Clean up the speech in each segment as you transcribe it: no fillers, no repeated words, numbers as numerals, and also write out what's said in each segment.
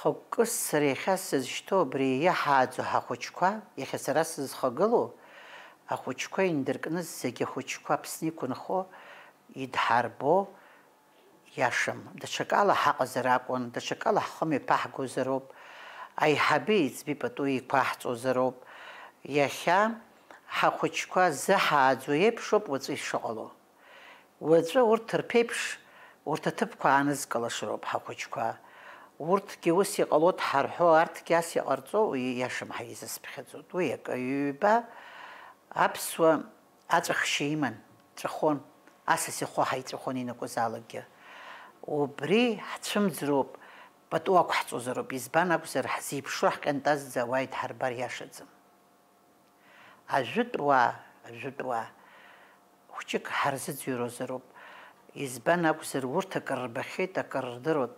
Хоккыс среиха сызышьҭоу абри иаҳааӡо ҳахәыҷқәа, иахьа сара сызхагылоу, ахәыҷқәа индыркны зегьы ахәыҷқәа Аԥсны иқәынхо, идҳарбо иашам. Даҽакала ҳаҟазар акәын, даҽакала ҳхымҩа ԥаҳгозароуп, аиҳаби иӡби пату еиқәаҳҵозароуп. Иахьа ҳахәыҷқәа зыҳааӡо еиԥшоуп уаҵәы ишыҟало. Уаҵәы урҭ рԥеиԥш, урҭ аҭыԥқәа аанызкылашароуп ҳахәыҷқәа. Урҭгьы ус иҟалоит ҳарҳәо, арҭгьы ас иҟарҵо, иашам ҳаизысԥхьаӡоит. Уи акы ҩба аԥсуа аҵәахшьа иман, ҵәахон, асас ихәы ҳаиҵәахон инакәызаалакгьы. Убри ҳцәымӡроуп, пату ақәҳҵозароуп, избан акәзар ҳзеиԥшу ҳҟьантазӡа ауаа идҳарбар иашаӡам. Ажәытә уаа, хәҷык ҳарзыӡырҩрозароуп, избан акәзар урҭ акыр рбахьеит, акыр рдыруеит.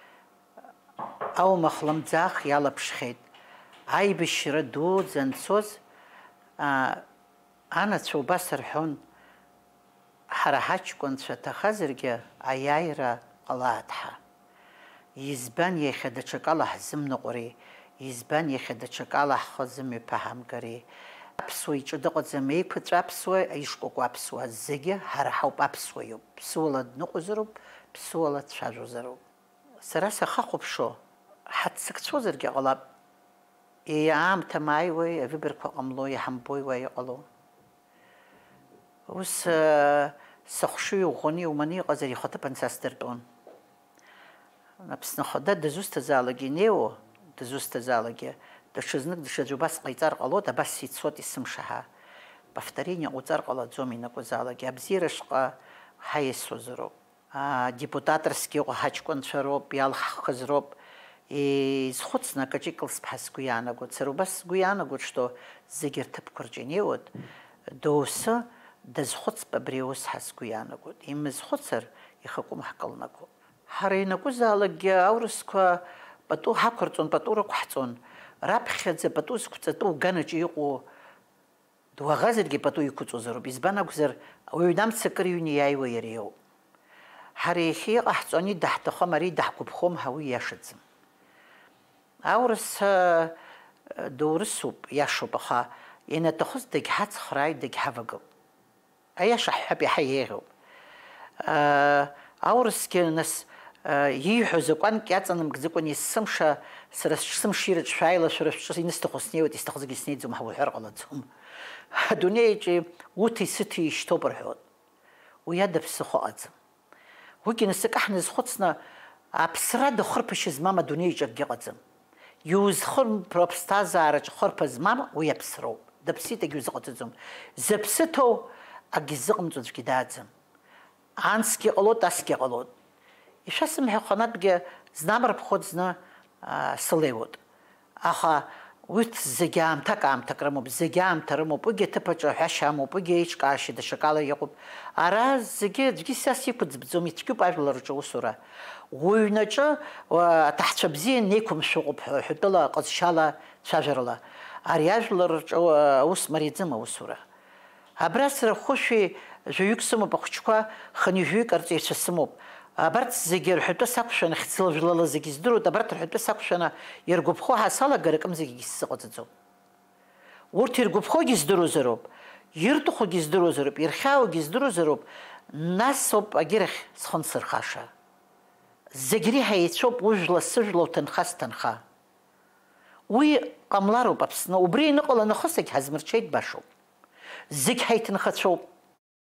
Аума хлымӡаах иалаԥшхьеит. Аибашьра дуӡӡа анцоз, анацәа убас рҳәон, ҳара ҳаҷкәынцәа ҭахазаргьы аиааира ҟалааит ҳа. Избан иахьа даҽакала ҳзымныҟәари, избан иахьа даҽакала ҳхы зымҩаԥаҳамгари. Аԥсуа иҿы дыҟаӡам, еиқәаҵәа аԥсуа, аишкәакәа аԥсуа, зегьы ҳара ҳауп, аԥсуа иоуп. Ԥсуала дныҟәозароуп, ԥсуала дцәажәозароуп. Сара сахахәаԥшо, ҳаццакцәозаргьы ҟалап. Аамҭа мааиуеи, авыбрақәа ҟамло, иҳамбои уа иҟало. Ус сыхшыҩ ӷәӷәаны иуманы иҟазар ихаҭыԥан са сдыртәон. Аԥсны Ахада дызусҭазаалакгьы инеиуа, дызусҭазаалакгьы, даҽазнык даҽаӡәы убас ҟаиҵар ҟалоит, абас ицоит исымшаҳа. Повторение ҟауҵар ҟалаӡом инакәызаалакгьы, абзиарашҟа ҳаиасуазароуп. Депутаторски иҟоу ҳаҷкәынцәа роуп, иалҳхыз роуп. Изхәыцны акаҿ икылсԥҳа сгәы иаанагоит. Сара убас сгәы иаанагоит, што зегьы рҭыԥқәа рҿы инеиуеит, доусы дазхәыцп абри аус ҳәа сгәы иаанагоит. Имызхәыцыр ихакәым ҳкылнагоуп. Ҳара ианакәызаалакгьы аурысқәа пату ҳақәырҵон, пату рықәҳҵон. Раԥхьаӡа пату зқәҵатәу уганаҿы иҟоу дуаӷазаргьы пату иқәыҵозароуп. Избан акәзар, ауаҩ дамца акыр иҩны иааиуа иара иоуп. Ҳара иахьа иҟаҳҵо ани даҳҭахым, ари даҳгәаԥхом ҳәа уи иашаӡам. Аурыс доурысуп, иашоуп, аха ианаҭахыз дагьҳацхрааит, дагьҳавагылт. Аиаша ҳҳәап, иаҳа еиӷьуп. Аурысгьы нас ииҳәоз акәанк иаҵанамгӡакәан есымша, сара сымша ирыҿшәа аилашәара шәҿы инысҭаху снеиуеит, исҭахызгьы снеиӡом ҳәа уҳәар ҟалаӡом. Адунеиаҿы уҭи сыҭи ишьҭоуп рҳәоит. Уи ада ԥсыхәа ыҟаӡам. Уигьы нас акы ҳназхәыцны аԥсрада хырԥашьа змам адунеиаҿы акгьы ыҟаӡам. Иузхырԥо аԥсҭазаараҿы хырԥа змам, уи аԥсроуп. Даԥсит, агьузыҟаҵаӡом. Зыԥсыҭоу акгьы ззыҟамҵо аӡәгьы дааӡам. Ансгьы ҟалоит, асгьы ҟалоит. Ишәасымҳәо ханатәгьы знамырԥхоит, зны сылеиуеит. Аха урҭ зегьы аамҭак рымоуп, зегьы аамҭа рымоуп, уигьы аҭыԥаҿы ҳәашьа амоуп, уигьы еиҿкаашьа даҽакала иҟоуп. Ара зегьы аӡәгьы сас иқәыӡбӡом, ицәгьоуп ажәлараҿы усура. Уҩнаҿы аҭаҳцәа бзиа неиқәымшәыҟоуп ҳәатәыла, ҟазшьала, цәажәарала. Ари ажәлараҿы аус мариаӡам аусура. Абра сара хәышәи жәаҩык сымоуп, ахәыҷқәа хынҩажәаҩык арҵаҩцәа сымоуп. Абарҭ зегьы рҳәатәы сақәшәаны, хьӡыла-жәлала зегьы здыруеит, абарҭ рҳәатәы сақәшәаны иргәаԥхо ҳәа салагар акым зегьгьы сзыҟаҵаӡом. Урҭ иргәаԥхогьы здыруазароуп, иртәхогьы здыруазароуп, ирхьааугьы здыруазароуп, нас ауп агьырахь схы нсырхаша. Зегь реиҳа еицәоуп ужәла-сыжәла, уҭынха сҭынха. Уи ҟамлароуп Аԥсны, убри иныҟала нахысагь ҳазмырҽеит башоуп. Зегь ҳаиҭынхацәоуп.